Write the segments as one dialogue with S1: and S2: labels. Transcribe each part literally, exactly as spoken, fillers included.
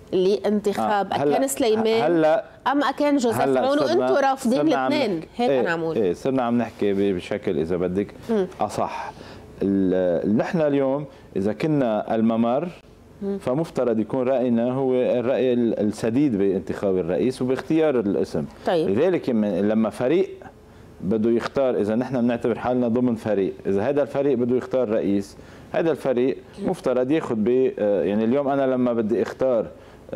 S1: لانتخاب آه. أكان سليمان هلا أم أكان جوزيف عون وأنتم رافضين الاثنين؟ هيك
S2: ايه
S1: أنا عم اقول.
S2: ايه صرنا عم نحكي بشكل إذا بدك أصح. نحن اليوم إذا كنا الممر فمفترض يكون رأينا هو الرأي السديد بانتخاب الرئيس وباختيار الاسم.
S1: طيب.
S2: لذلك لما فريق بده يختار، إذا نحن بنعتبر حالنا ضمن فريق، إذا هذا الفريق بده يختار رئيس، هذا الفريق مفترض ياخذ ب يعني اليوم أنا لما بدي اختار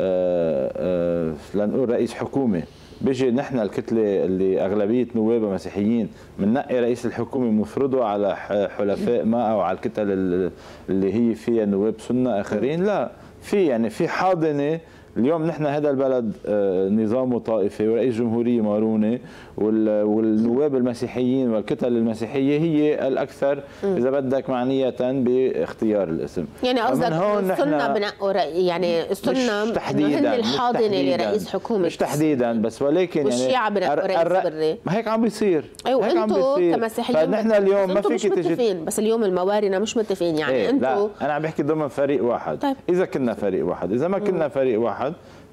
S2: لنقول رئيس حكومة، بيجي نحن الكتله اللي اغلبيه نوابها مسيحيين بننقي رئيس الحكومه بنفرضه على حلفاء ما او على الكتل اللي هي فيها نواب سنه اخرين، لا، في يعني في حاضنه. اليوم نحن هذا البلد نظامه طائفي ورئيس جمهوريه ماروني، والنواب المسيحيين والكتل المسيحيه هي الاكثر اذا بدك معنيه باختيار الاسم.
S1: يعني قصدك السنه بنقوا يعني السنه
S2: مش تحديدا
S1: هن الحاضنه لرئيس حكومه،
S2: مش تحديدا بس، ولكن يعني
S1: والشيعة بنقوا رئيس بري.
S2: ما هيك عم بيصير.
S1: ايوه انتم كمسيحيين
S2: فنحن اليوم ما فيك
S1: تجي، بس اليوم الموارنه مش متفقين يعني
S2: ايه
S1: انتم.
S2: لا انا عم بحكي ضمن فريق واحد.
S1: طيب.
S2: اذا كنا فريق واحد، اذا ما كنا م. فريق واحد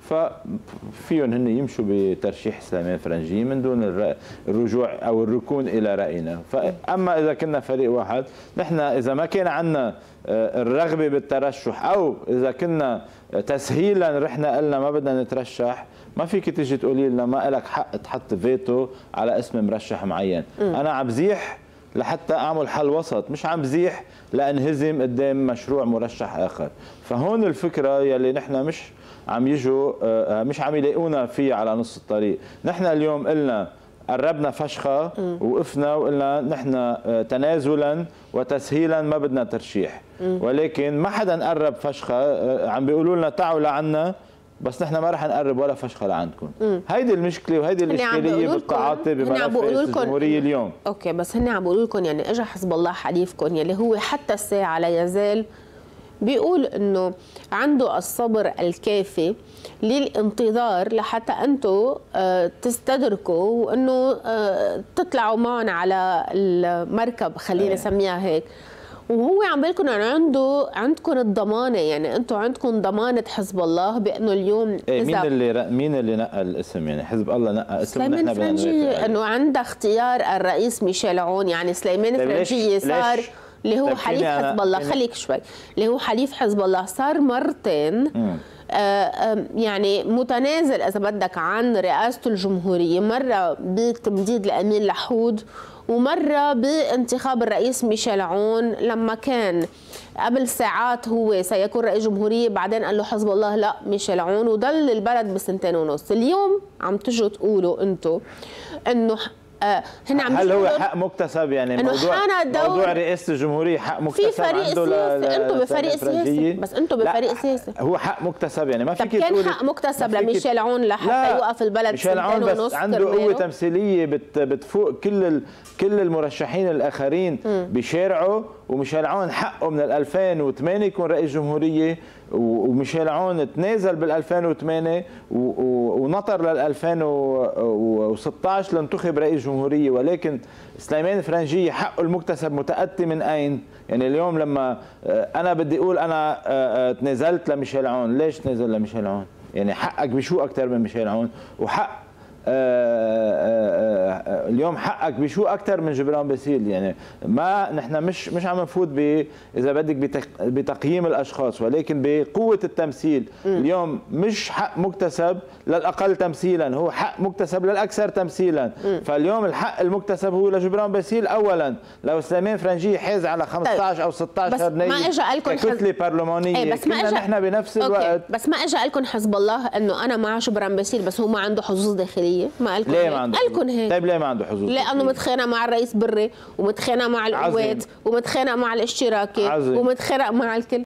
S2: ففيهم هن يمشوا بترشيح سليمان فرنجي من دون الرجوع او الركون الى راينا. فاما اذا كنا فريق واحد، نحن اذا ما كان عندنا الرغبه بالترشح او اذا كنا تسهيلا رحنا قلنا ما بدنا نترشح، ما فيك تيجي تقولي لنا ما لك حق تحط فيتو على اسم مرشح معين. م. انا عم بزيح لحتى اعمل حل وسط، مش عم بزيح لانهزم قدام مشروع مرشح اخر. فهون الفكره يلي نحن مش عم يجوا مش عم يلاقونا فيها على نص الطريق. نحن اليوم قلنا قربنا فشخه وقفنا وقلنا نحن تنازلا وتسهيلا ما بدنا ترشيح، ولكن ما حدا قرب فشخه، عم بيقولوا لنا تعوا لعنا بس نحن ما رح نقرب ولا فشخه لعندكم. هيدي المشكله وهيدي الاشكاليه بالتعاطي بملف رئيس الجمهوريه اليوم.
S1: اوكي بس هن عم بيقولوا لكم يعني اجى حزب الله حليفكم يلي هو حتى الساعه لا يزال بيقول انه عنده الصبر الكافي للانتظار لحتى انتم تستدركوا وانه تطلعوا معنا على المركب، خلينا نسميها هيك. وهو عم بيقول لكم انه عنده عندكم الضمانه، يعني انتم عندكم ضمانه حزب الله بانه اليوم
S2: ايه مين اللي مين اللي نقى الاسم؟ يعني حزب الله نقى اسم
S1: سليمان فرنجي، انه عند اختيار الرئيس ميشيل عون، يعني سليمان فرنجي صار اللي هو حليف حزب الله، خليك شوي، اللي هو حليف حزب الله صار مرتين آه يعني متنازل اذا بدك عن رئاسه الجمهوريه، مره بتمديد لامين لحود ومره بانتخاب الرئيس ميشيل عون لما كان قبل ساعات هو سيكون رئيس جمهوريه، بعدين قال له حزب الله لا ميشيل عون وضل البلد بسنتين ونص. اليوم عم تجوا تقولوا انتم انه آه هن عم
S2: هل هو حق مكتسب؟ يعني موضوع موضوع رئاسه الجمهوريه حق مكتسب
S1: في فريق سياسي، انتم بفريق سياسي، بس انتم بفريق سياسي
S2: هو حق مكتسب، يعني ما فيك
S1: تقولي كان حق مكتسب لميشيل عون لحتى يوقف البلد
S2: ميشيل عون بس عنده قوه تمثيليه بت بتفوق كل ال كل المرشحين الاخرين بشارعه، وميشيل عون حقه من ألفين وثمانية يكون رئيس جمهوريه، وميشيل عون تنازل بال ألفين وثمانية ونطر لل ألفين وستة عشر لانتخب رئيس جمهوريه. ولكن سليمان فرنجي حقه المكتسب متأتي من اين؟ يعني اليوم لما انا بدي اقول انا تنازلت لميشيل عون، ليش تنازل لميشيل عون؟ يعني حقك بشو اكثر من ميشيل عون؟ وحق آآ آآ اليوم حقك بشو اكثر من جبران باسيل؟ يعني ما نحن مش مش عم نفوت ب اذا بدك بتقييم الاشخاص، ولكن بقوه التمثيل. م. اليوم مش حق مكتسب للاقل تمثيلا، هو حق مكتسب للاكثر تمثيلا. م. فاليوم الحق المكتسب هو لجبران باسيل اولا. لو سليمان فرنجي حاز على خمسة عشر او ستة عشر
S1: نايب ما اجى قال لكم
S2: كتله برلمانيه،
S1: ايه بس ما اجى
S2: نحن بنفس الوقت.
S1: أوكي. بس ما اجى قال لكم حزب الله انه انا مع جبران باسيل بس هو ما عنده حظوظ داخليه؟ ما قالكم
S2: ليه ما عنده؟
S1: قالكم هيك.
S2: طيب ليه ما عنده حظوظ؟
S1: لانه متخانق مع الرئيس بري ومتخانق مع القوات ومتخانق مع الاشتراكي ومتخانق مع الكل.